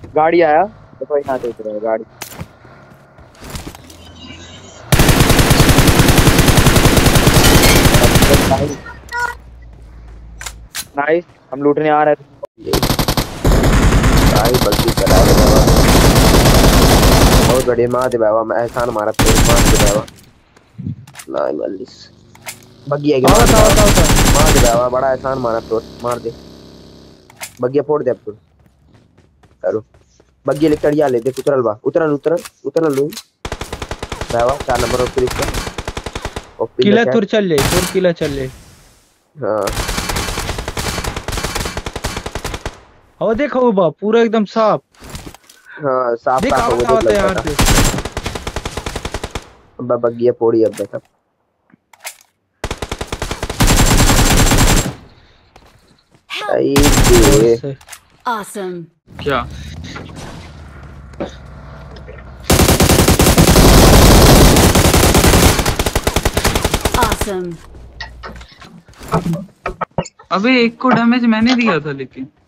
गाड़ी आया देखो, यहाँ से उतरा है गाड़ी। नाइस, हम लूटने आ रहे थे। भाई बल्कि चला दे बाबा, बहुत बढ़िया। मार दे बाबा, मैं एहसान मारा तो मार दे बाबा। नहीं मल्लिस बग्गी है कि मार दे बाबा, मार दे बाबा, बड़ा एहसान मारा तो मार दे। बग्गिया फोड़ दे अब तू। करो बग्गी ले चढ़िया ले, देख उतरल बा, उतरल उतरल उतरल लू बाबा। 4 नंबर और फिर इसका ओपी किला लेके। तुर चल ले, तुर किला चल ले। हाँ और देखो बा पूरा एकदम साफ। हाँ साफ देख साफ हो गया, आवत देख है लगता यहाँ था। से। अब बग्गिया फोड़ी अब देखा। आई दे से Awesome. क्या Awesome. अबे एक को डैमेज मैंने दिया था लेकिन